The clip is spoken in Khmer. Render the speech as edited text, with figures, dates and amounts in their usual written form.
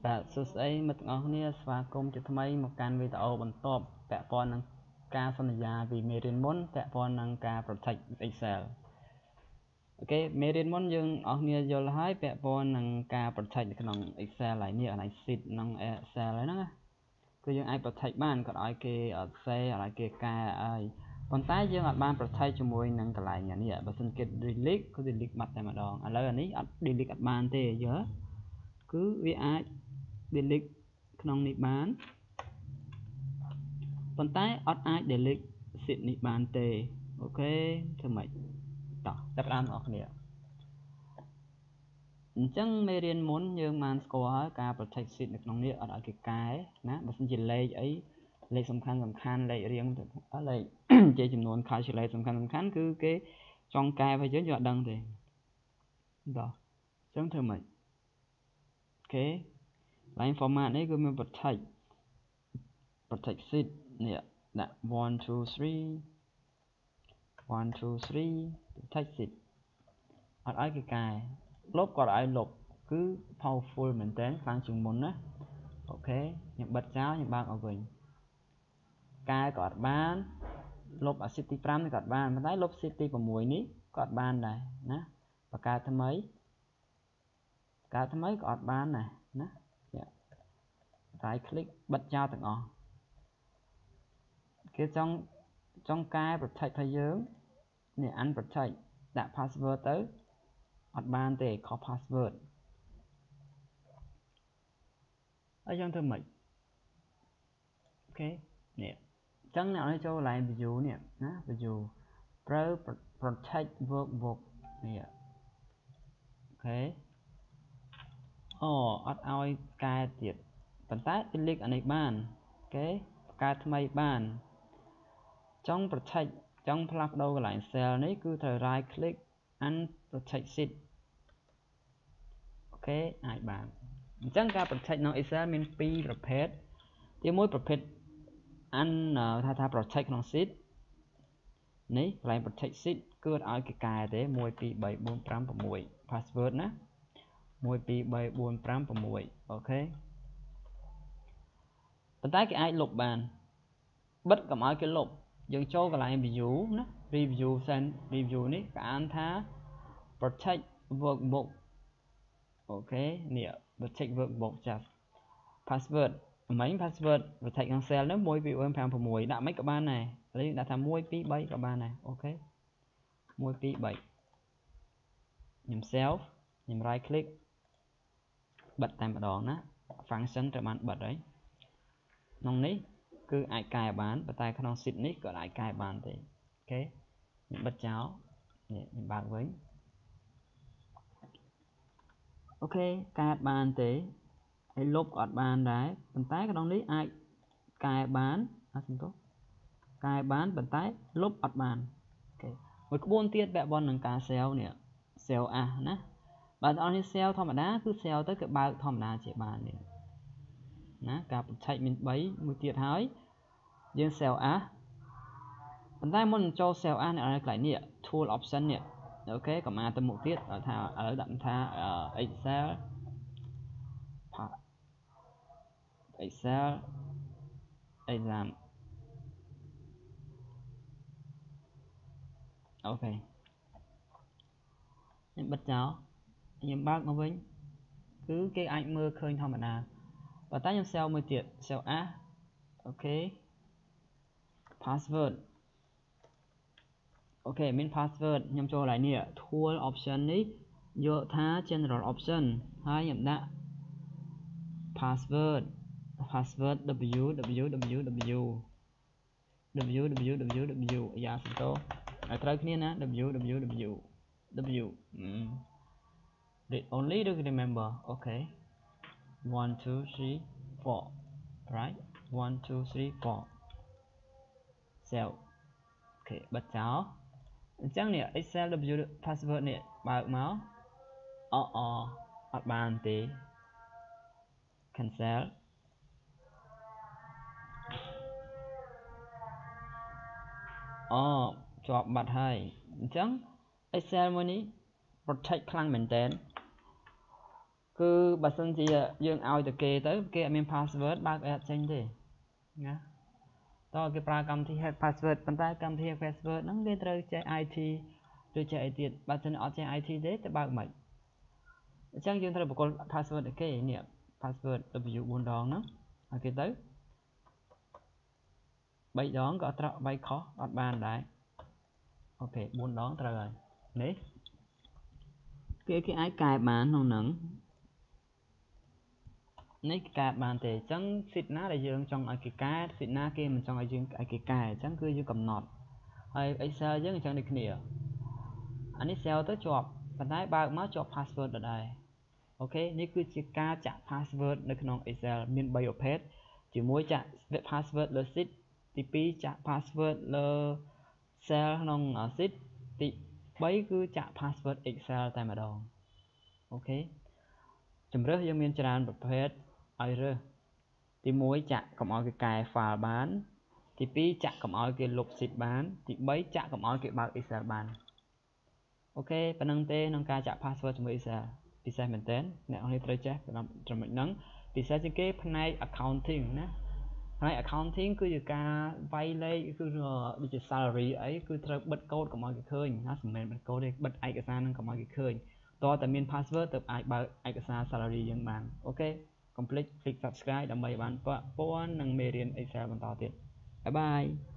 បាទសួស្តីមិត្តទាំងអស់គ្នាស្វាគមន៍ជាថ្មីមកកាន់វីដេអូបន្ទាប់ពាក់ព័ន្ធនឹងការសន្យាពីមេរៀនមុនពាក់ព័ន្ធនឹងការ protect Excel អូខេមេរៀនមុនយើងអស់គ្នាយល់ហើយពាក់ព័ន្ធនឹងការ protect នៅក្នុង Excel ហើយនេះអានេះ sheet ក្នុង Excel ហ្នឹងណាគឺយើងអាច protect បានក៏ឲ្យគេអត់ save ឲ្យគេកែឲ្យប៉ុន្តែយើងអត់បាន protect ជាមួយនឹងកន្លែងនេះបើមិនគេ delete គឺ delete បាត់តែម្ដងឥឡូវអានេះអត់ delete អត់បានទេយល់គឺវាអាច delete ក្នុងនេះបានប៉ុន្តែអត់អាច delete sheet នេះបានទេអូខេធ្វើម៉េចតោះចាប់ផ្ដើមបងប្អូនគ្នាអញ្ចឹងមេរៀនមុនយើងបានស្គាល់ហើយការ protect sheet នៅក្នុងនេះអត់ឲ្យគេកែណាបើមិនជាលេខអីលេខសំខាន់លេខរៀងលេខជាចំនួន calculate សំខាន់គឺគេចង់កែឲ្យយើងអត់ដឹងទេតោះអញ្ចឹងធ្វើម៉េចអូខេ line format នេះគឺមាន protect sheet នេះដាក់1 2 3 protect sheet អត់ឲ្យគេកែលុបក៏ឲ្យលុបគឺ powerful មែនតើខ្លាំងជាងមុនណាអូខេខ្ញុំបិទចោលខ្ញុំបើកមកវិញកែក៏អត់បានលុបអា sheet ទី5នេះក៏អត់បានប៉ុន្តែលុប sheet ទី6នេះក៏អត់បានដែរណាបង្កើតថ្មីក៏អត់បានដែរណា right click បិទចោលទាំងអស់គេចង់កែ protect ឲ្យយើងនេះ unprotect ដាក់ password ទៅអត់បានទេខុស password ហើយយើងធ្វើម៉េចអូខេនេះអញ្ចឹងអ្នកឲ្យចូល line view នេះណា view ប្រើ protect workbook នេះអូខេអូអត់ឲ្យកែទៀតប៉ុន្តែ delete អានេះបានអូខេបង្កើតថ្មីបានចង់ protect ចង់ផ្លាស់ប្ដូរកន្លែង cell នេះគឺត្រូវ right click unprotect sheet អូខេអាចបានអញ្ចឹងការ protect ក្នុង Excel មាន2ប្រភេទទី1ប្រភេទថា protect ក្នុង sheet នេះកន្លែង protect sheet គឺអត់ឲ្យគេកែទេ1 2 3 4 5 6 password ណា1 2 3 4 5 6អូខេប៉ុន្តែគេអាចលុបបានបិទកុំឲ្យគេលុបយើងចូលកន្លែង view ណា review នេះគេអានថា protect workbook អូខេនេះ protect workbook ចាស់ password មិញ password protect ក្នុង cell នោះ1 2 3 5 6ដាក់មិនក៏បានដែរឥឡូវដាក់ថា1 2 3ក៏បានដែរអូខេ1 2 3ខ្ញុំ save ខ្ញុំ right click បិទតែម្ដងណា function ត្រូវបានបិទហើយក្នុងនេះគឺអាចកែបានប៉ុន្តែក្នុង sheet នេះក៏អាចកែបានទេអូខេខ្ញុំបិទចោលនេះខ្ញុំបើកវិញអូខេកែបានទេហើយលុបក៏អត់បានដែរប៉ុន្តែក្នុងនេះអាចកែបានសំទោសកែបានប៉ុន្តែលុបអត់បានអូខេមួយក្បួនទៀតពាក់ព័ន្ធនឹងការ sell នេះ sell as ណាបើអ្នកនរ sell ធម្មតាគឺ sell ទៅគឺបើកធម្មតាជាបាននេះណាការ protect មាន3មួយទៀតហើយយើង sell as ប៉ុន្តែមុនចូល sell as អ្នកឲ្យកន្លែងនេះ tool option នេះអូខេកុំអានទៅមុខទៀតថាឥឡូវដាក់ថា Excel exam អូខេខ្ញុំបិទចោលខ្ញុំបើកមកវិញគឺគេអាចមើលឃើញធម្មតាប៉ុន្តែខ្ញុំ sell មួយទៀត sell as អូខេ password អូខេមាន password ខ្ញុំចូលកន្លែងនេះ tool option នេះយកថា general option ហើយខ្ញុំដាក់ password www យ៉ាសំទោឲ្យត្រូវគ្នាណា www only remember អូខេ1 2 3 4 right 1 2 3 4 cell អូខេបិទចោលអញ្ចឹងនេះ Excel W password នេះបើកមកអត់បានទេ cancel ជាប់បាត់ហើយអញ្ចឹង Excel មួយនេះ protect ខ្លាំងមែនតើ cứ bà sân chỉ dương ao từ kê tới kê admin password bác app chênh thế nhá to cái pra cầm thì hack password bàn tay cầm thì hack password nó lên tới chạy IT rồi chạy tiền bà sân ở chạy IT đấy tới bác mày chẳng dương thay một con password để kê nè password W4 đòn nó ok tới bảy đón có trọ bay khó ọt bàn đấy ok 4 đón rồi đấy cái ai cài bán không nắng này cài bàn thì chẳng xịt ná để dương trong ai cái cá xịt ná kia mình trong ai dương ai cái cài chẳng cứ dương cầm nọt hay ấy sao chứ chẳng được nè anh ấy xeo tới chọp bàn tay ba má chọp password ở đây okនេះគឺជាការចាក់ password នៅក្នុង Excel មាន3ប្រភេទទី1ចាក់ password លើ sheet ទី2ចាក់ password លើ cell ក្នុង sheet ទី3គឺចាក់ password Excel តែម្ដងអូខេជំរើសយើងមានច្រើនប្រភេទឲ្យរើសទី1ចាក់កុំឲ្យគេកែ file បានទី2ចាក់កុំឲ្យគេលុប sheet បានទី3ចាក់កុំឲ្យគេបើក Excel បានអូខេប៉ុណ្្នឹងទេក្នុងការចាក់ password ជាមួយ Excel ពិសេសមែនតើអ្នកនរត្រូវចេះចំណុចហ្នឹងពិសេសជាងគេផ្នែក accounting ណាផ្នែក accounting គឺជាការវាយលេខគឺដូចជា salary អីគឺត្រូវបិទកូដកុំឲ្យគេឃើញណាមិនមែនបិទកូដទេបិទឯកសារហ្នឹងកុំឲ្យគេឃើញតើតែមាន password ទើបអាចបើកឯកសារ salary យើងបានអូខេ complete click subscribe ដើម្បីបានពាក់ព័ន្ធនឹងមេរៀន Excel បន្តទៀតបាយបាយ